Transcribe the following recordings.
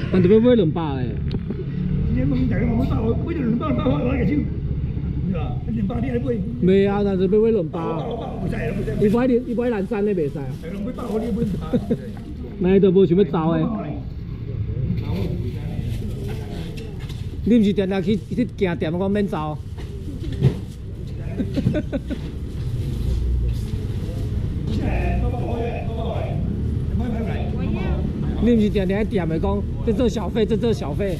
但特别买200嘞。 你问大家问200，买就200我拿个手，是吧？200你来买？ 袂啊，但是要买200。 不使， 伊买蓝山的袂使啊。 买100你买那都无想要走的。你毋是定定去行店，我免走。你毋是定定喺店的讲，这做小费，这做小费。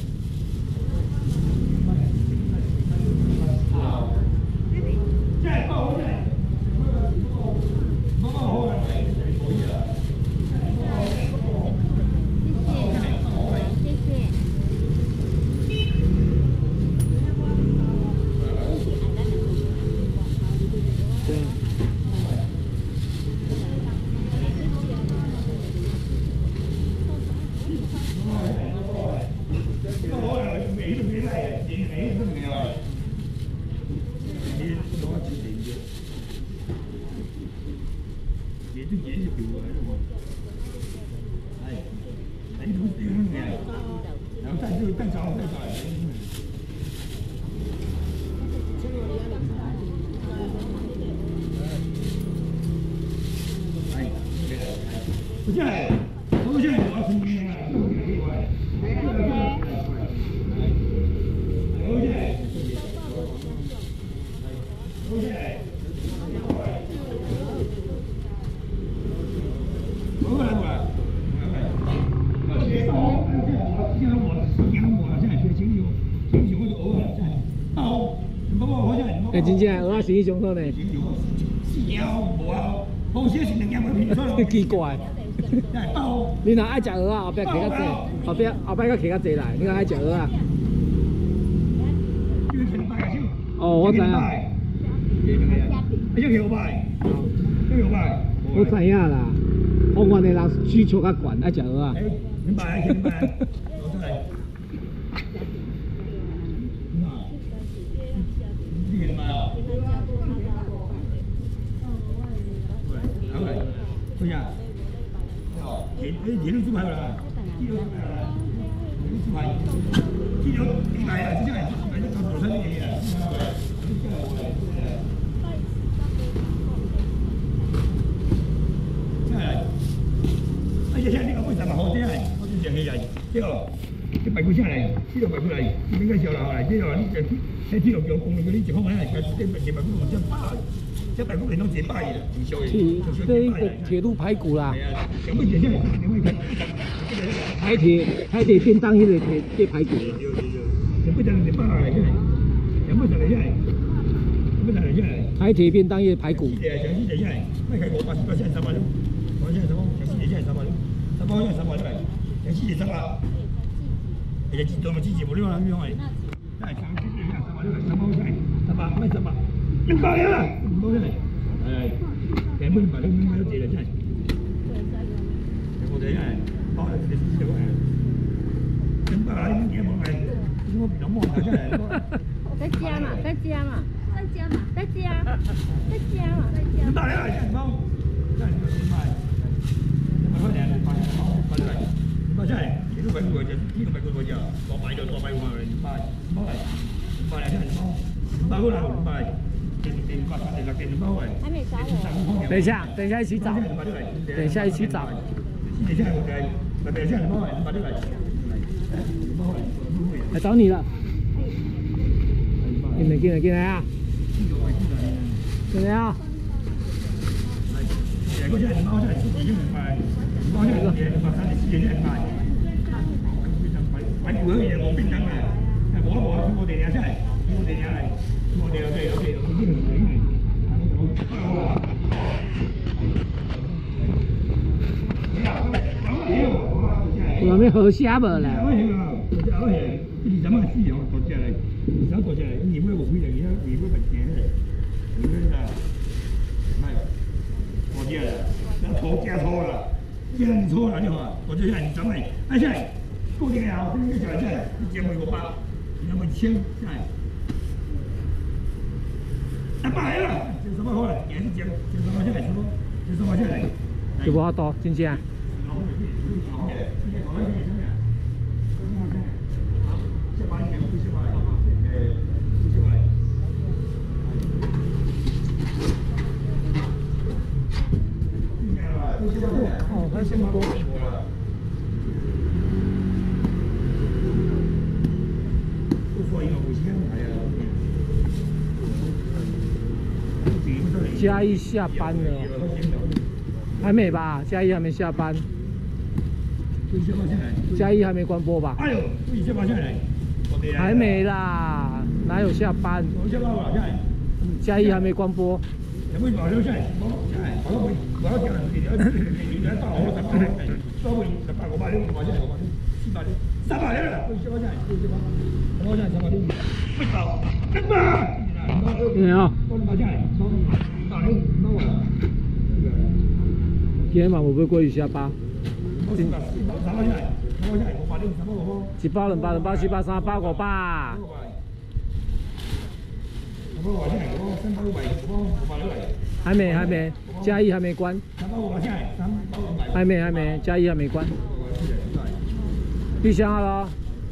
哎，真正蚵仔生意上好呢。奇怪。你若爱食蚵仔，后壁摕较济，后摆较摕较济来。你若爱食蚵仔。哦，我知影。我知影啦。方圆的人需求较悬，爱食蚵仔。 明白，明白。对呀，年猪排啦，鸡肉猪排，鸡肉你买啊，这样买就早餐的呀。哎呀，你讲为什么好这样？我就讲起来，对哦，这排骨下来，鸡肉排骨来，你应该小了来，对哦，你这鸡肉叫公牛，你一方面来，这排骨我真饱。这排骨连拢一百的， 这一个铁路排骨啦。台铁便当迄个铁排骨。台铁便当迄个排骨。 哎，根本把那没有解了，真。我这样，包了这个400块，真把那1年没买，我比较忙，好像。 再加嘛，再加嘛，再加嘛，再加，再加嘛，再加。 你打来了，你包，再你们买，100块钱，买来，买下来，一路排骨多少钱？1路排骨多少钱？多5万人买来，你包过来，500。 还没找我。等一下一起找。等一下一起找。来找你了。进来啊！进来啊！有咩好虾无啦？ 错了就好，我就让你整理，按下来，固定好，这个脚下来，你节目有8，你要么1000下来，100了，这什么好了？也是节目，这什么下来，这什么下来？ 就无法度，真正。 嘉义下班了，还没吧？嘉义还没下班。嘉义还没关播吧？ 哎呦，下班下来。 还没啦，哪有下班？嘉义还没关播。 有冇話咗真係？我叫人哋而家包我10包，收回8個8兩，或者係400兩，300兩啦！佢收真係，我真係300兩，不包，1包， 沒有。 我買真係，300兩，1包啊！ 今天嘛會唔會過於下巴？ 我300真係，我真係500兩，3包5包。 1包2包2包4包3包5包。还没，嘉义还没关。还没，嘉义还没关。闭箱了。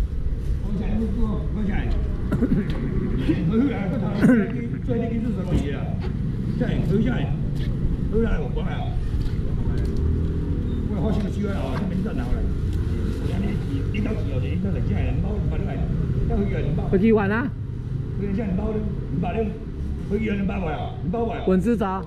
回去玩啊！滚子找。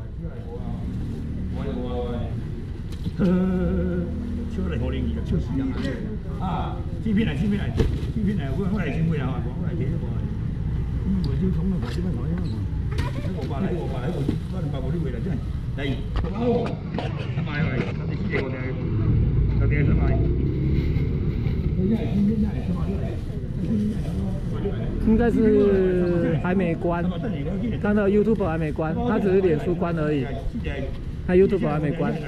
笑嚟我哋而家超市啊！煎片嚟，我嚟先會啊！我嚟幾多個啊？咁梅椒蟲啊，或者乜台啊？我話嚟100個都會啦，真係。嚟，好，得買嚟，你知嘢我哋有啲得買。佢真係煎片真係得買嚟。 应该是还没关，他的 YouTube 还没关，他只是脸书关而已，他 YouTube 还没关。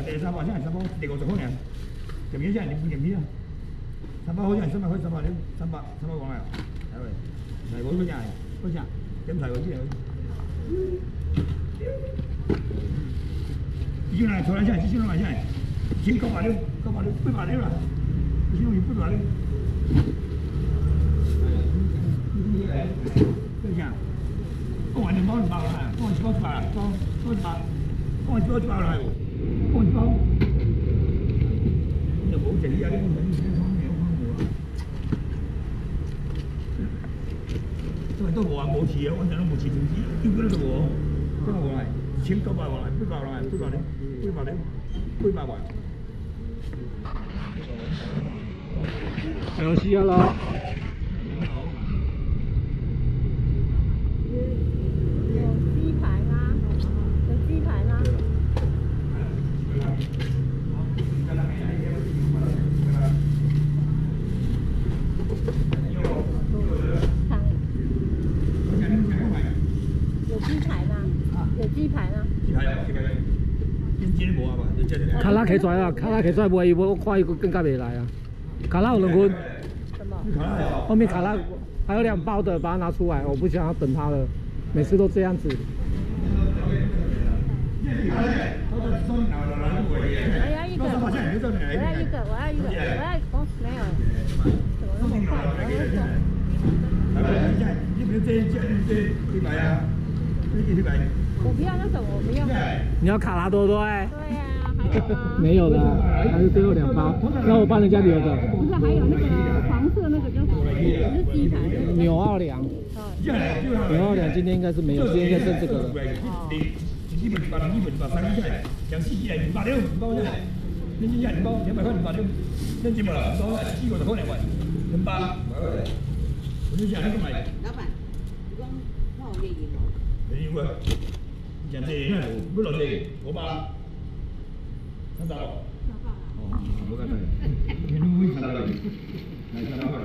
我2包啦，我2包啦，我2包啦，我2包。你冇整啲啊？你冇整啲湯嘅，因為都冇話冇遲啊，我陣都冇遲通知，叫佢都做喎。真係我嚟，1900我嚟，800我嚟，800你，800我。 有戏了。卡拉起出来啊！卡拉起出来袂，我看伊更加袂来啊！卡拉有2捆，后面卡拉还有2包的，把它拿出来，我不想要等他了，每次都这样子。 我要一个，没有。我不要那种，我不要。 你要卡拉对不对？ 对呀，还有没有的，还是最后2包，那我帮人家留着。 不是，还有那个黄色那个叫什么？是鸡排。 纽奥良。纽奥良今天应该是没有，今天应该剩这个了。 老板，你讲我有业绩无？ 业绩无，现在不落地，500，300。哦，冇咁多，你都會300嚟，300嚟。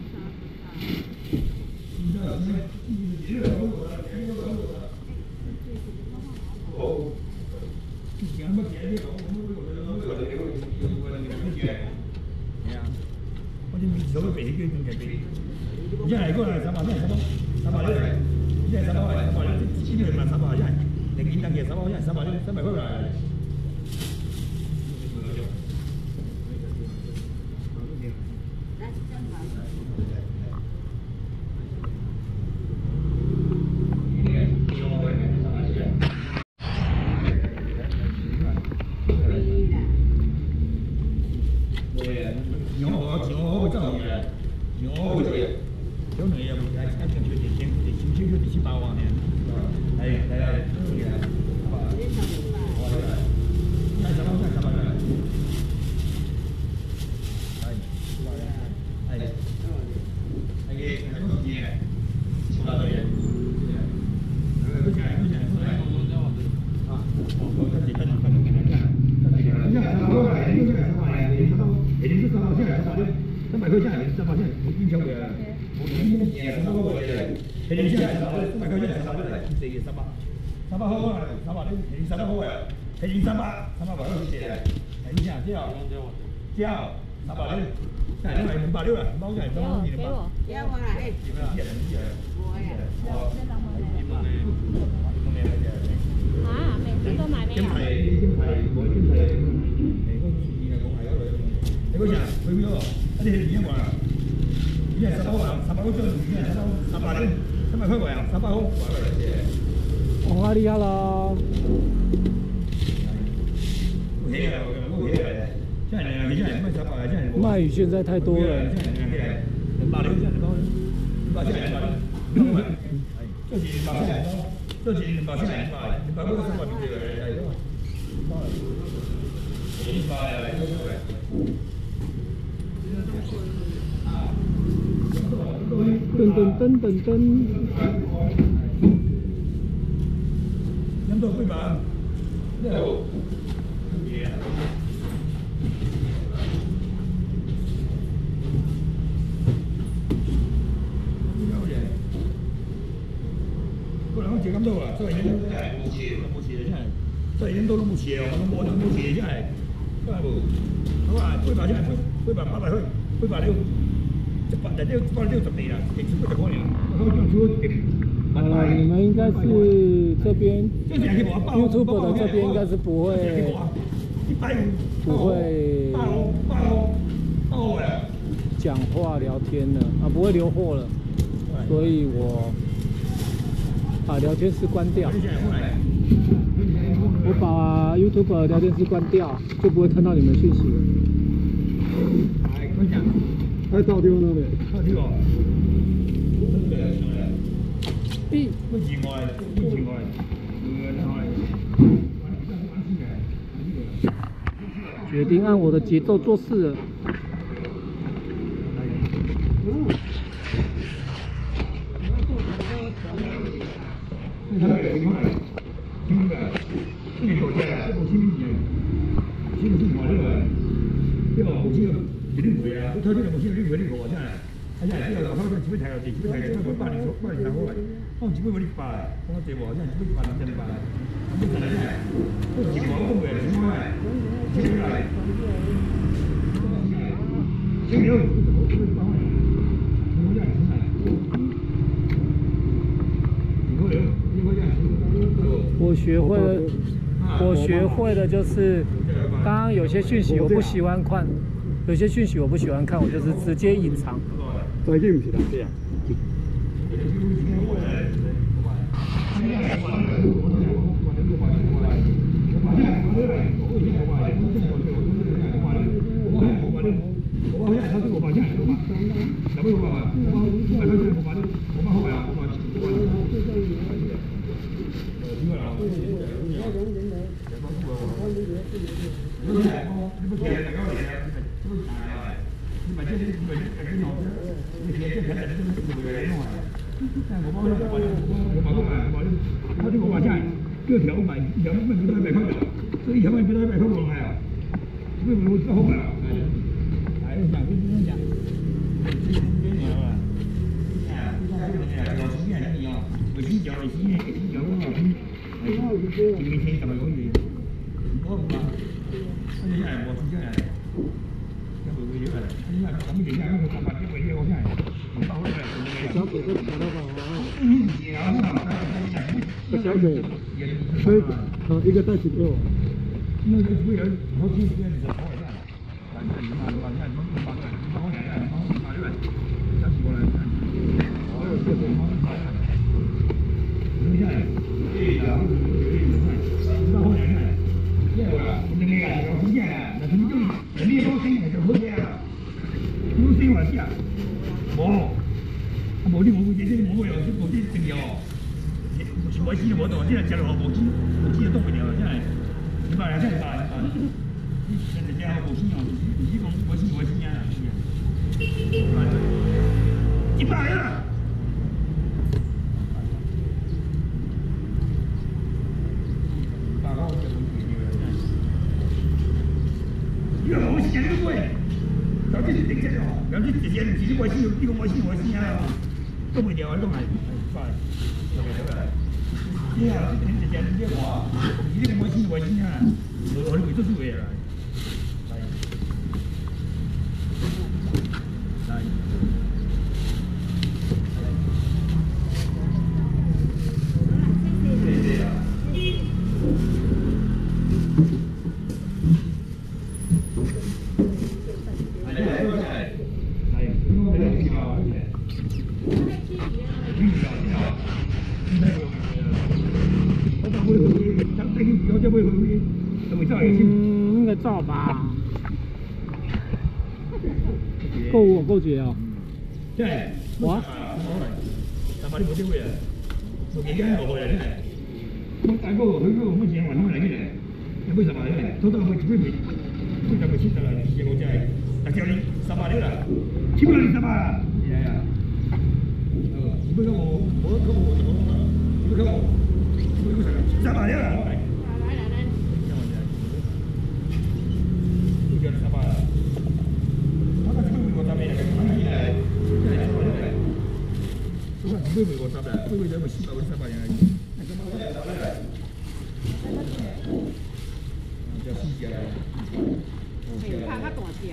我啲面數都俾佢咁嘅俾，一係嗰個300，一係300嚟，一係300嚟，300嚟，呢邊問300，一係零件登記300，一係300嚟，300嗰個嚟。 来，三八线，你晓得啊？我你们年三八过来的，黑林线三八，大概线三八来，这个三八，三八好啊，三八的，黑林三八好啊，黑林三八，三八八好些来，黑林线这样，这样，三八的，哎，你买260了，包在包你的包。 给我啦，嘿，我呀， 啊，每次都买没有。 你嗰陣佢嗰個，一啲係點話？一係18萬，18個張，一係18零，300塊啊，18號。 哇，厉害了！卖鱼现在太多了。噔噔噔噔噔。 飲到杯吧？個兩個字咁多啊！真係冇詞啊！真係，真係飲到都冇詞啊！我都冇詞真係，真係冇。好啊，杯吧真係杯吧800去，杯吧了，就8日都10年啦，幾時都就過年啦。 好了，你们应该是这边 YouTube 的这边应该是不会讲话聊天的啊，不会留货了，所以我把聊天室关掉。我把 YouTube 聊天室关掉，就不会看到你们讯息了。还倒丢了呗？倒丢哦。决定按我的节奏做事了。我学会的就是，刚刚有些讯息我不喜欢看，我就是直接隐藏。再见，不是这样。这条买200块的，这1条卖100块我买啊，为什么我之后买啊？哎，讲跟你讲，今年了，老新年一样，我新交的新年，新交我老新，你每天怎么容易？我嘛，我现在我新年，要不回去了，现在咱们今年我把这回去我看，你到回来我那个。小鬼都跑到吧？小鬼。所以，一个袋子给我。那个为了好几天你才跑一下，反正你把我两下，把这个小起过来，我有这个帮你拿下，留下来，对的，你把我两下，这个那个要出现了，那他们就人家都生就出现了，都生完下，冇啲冇嘢，啲冇有冇啲正有。我知我度，即係隻路無知都會有，真係你話真係大，人哋隻無知用，唔知講我知啊，100啊！越好錢都貴，有啲定質哦，有啲你直接你我死，你讲我死我死啊！都袂掉啊，都系快，你啊，你直接你话，你讲我死我死啊！我哋会做出嘢啦。 应该照吧。够绝哦。 真系， 我。 但系你冇機會啊！我而家落去啊！真係，我大哥佢嗰個乜嘢運開嚟嘅嚟，有冇十萬咧？偷偷佢自己未，都就未簽得啦！我真係，但叫你10萬了啦，簽咗你10萬啦！係啊，你俾我，你俾我，10萬了啦！你叫你10萬啦，我自己會10萬嘅，真係。不会我啥的，不会在我西边我300人，叫西家啦。 怕他大隻。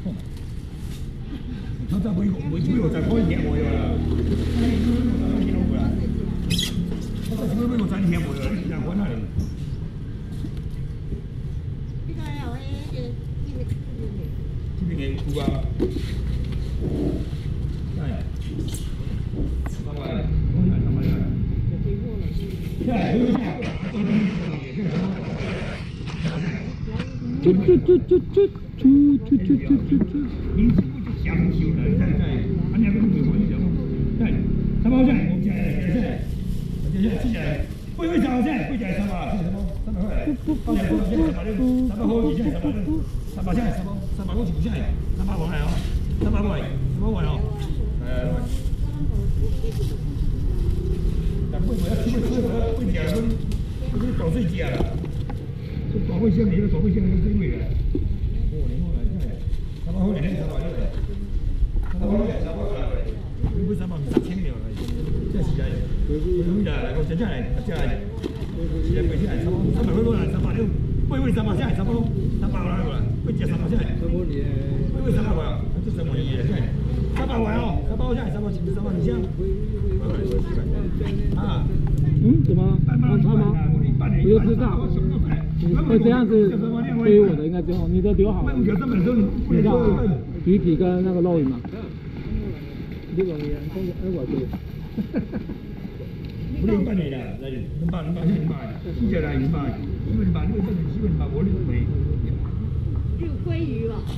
他再每個再開嘢我啦，我再每個再嘢我啦，人揾下嚟。 呢個有呢邊嘅股啊，係。搞碎机啊！这保卫线，你的保卫线是最贵的。哦，你摸来真係，300好嚟，300好嚟，300好嚟，300好嚟。你每300唔1000秒嚟，真係係。佢就我真係真係，是貴啲係300好攞嚟300了，貴300真係300啦個啦，貴隻300真係。貴300個啊，這什麼意義真係？300個哦，300真係3002千。啊。 怎么？安插吗？我就知道，会这样子对于我的应该就好，你都留好了。你看啊，鱼皮跟那个肉鱼嘛。这个你我这。 不能办你的，来，能办，记下来你办，因为你办，我的没。 有鲑鱼吧？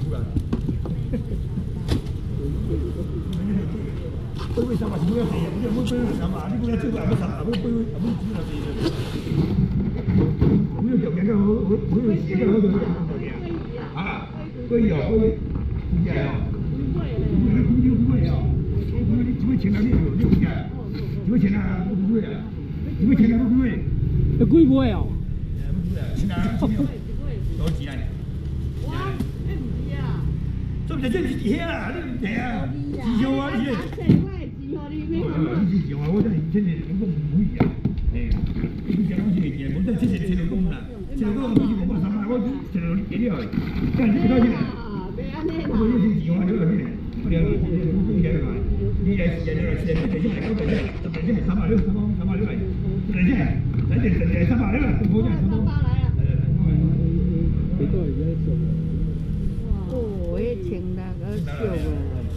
为啥嘛？不要赔，不要啥嘛？你不要这个，不啥，不知道这个。不要叫别个，我有别个好多啊，可以啊，可以，理解啊。不会啊，你会请他练手，你不解？你会请他不会啊？你会请他不会？ 那贵不会哦？ 不会啊，请他，多几来？ 哇，那唔知啊。 做唔做这几天啊？你睇啊，几show啊？你。我真係真係咁唔會啊！誒，你講好似嚟嘅，我真係真係錢嚟講啦，錢嚟講我唔知我300，我錢嚟幾多？但係幾多錢啊？我要先電話咗先，我哋有公嘢嚟，你係人哋嚟錢，你哋先嚟嗰度啫，特別先係300嚟，300嚟，特別先係，睇定係300嚟啦，咁好啫，300嚟啊！ 幾多而家做？ 哦，迄穿那個少喎。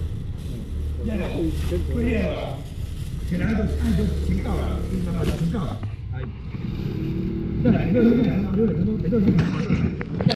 貴啊！現在都請教了，請教了，哎，對，你都是這樣，你都是。